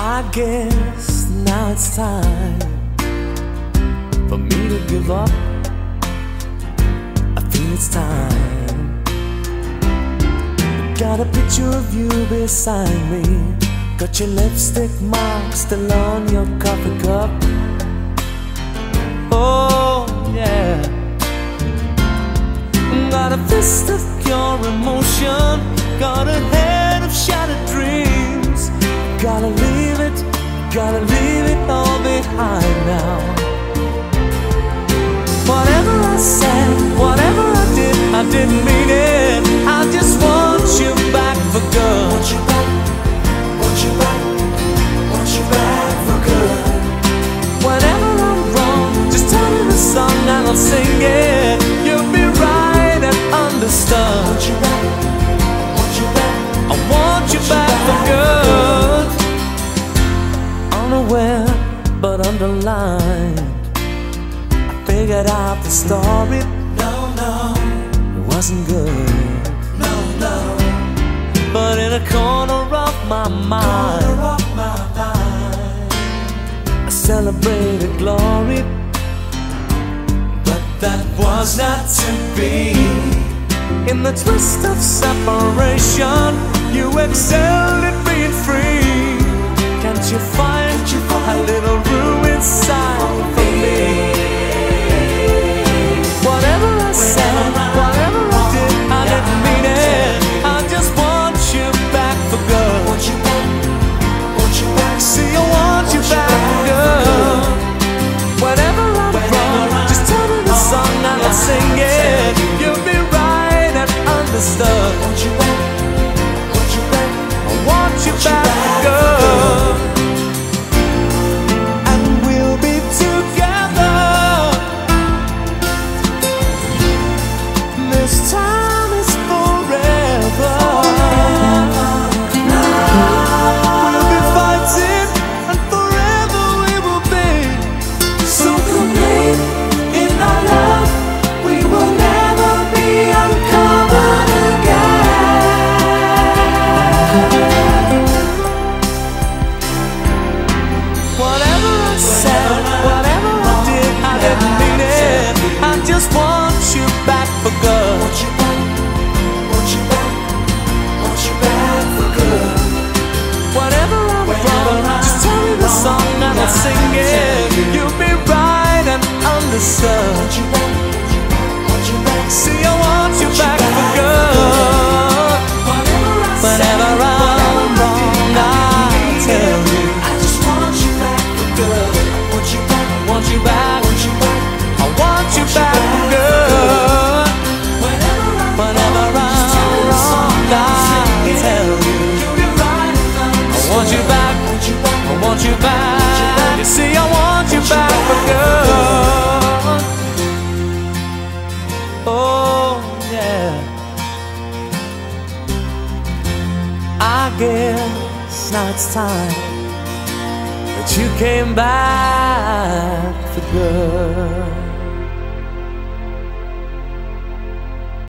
I guess now it's time for me to give up. I feel it's time. Got a picture of you beside me. Got your lipstick mark still on your coffee cup. Oh yeah. Got a fist of pure emotion. Got a head of shattered dreams. Gotta leave it all behind now. Whatever I said, whatever I didn't mean it. I just want you back for good. Want you back, want you back, want you back for good. Whenever I'm wrong, just tell me the song and I'll sing it. You'll be right and understood. Want you back, want you back, I want you back for good. Unaware but underlined, I figured out the story. No, it wasn't good. No, but in a corner of my mind, I celebrated glory. But that was not to be. In the twist of separation, you excelled at being free. Can't you find a little room inside for me? Whatever I said, whatever I didn't mean it. I just want you back for good. Want you back, want you back. See, I want you back for good. Whenever I'm wrong, just tell me the song and I'll sing it. You'll be right and understood. Want you back, want you back. I want you back for good. This time is forever. We'll be fighting and forever we will be so complete in our love. We will never be uncovered again. Whatever I said, whatever I didn't mean it. I just want you back for good. Want you back, want you back, want you back for good. Whatever I'm wrong, just tell me the song and I'll sing it. You'll be right and understood. Want you back, want you back. See, I want you back for good. Whenever I'm wrong, I'll tell you. I just want you back for good. Want you back, want you back, want you back. I want you back for good. Whenever I'm wrong, I'll tell you. I want you back, I want you back. You see, I want you back for good. Oh yeah. I guess now it's time that you came back for good.